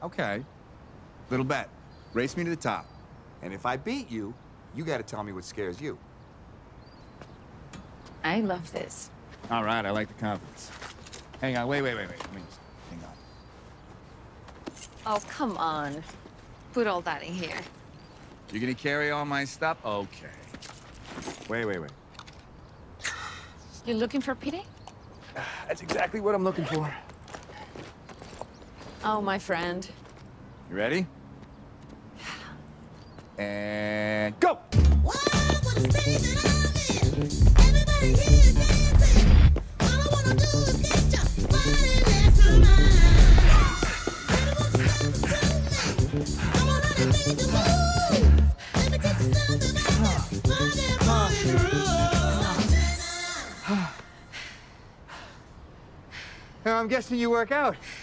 Okay. Little bet. Race me to the top. And if I beat you, you gotta tell me what scares you. I love this. All right, I like the confidence. Hang on, wait. Let me just, hang on. Oh, come on. Put all that in here. You're gonna carry all my stuff? Okay. Wait. You looking for pity? That's exactly what I'm looking for. Oh, my friend. You ready? And go! I'm guessing you work out.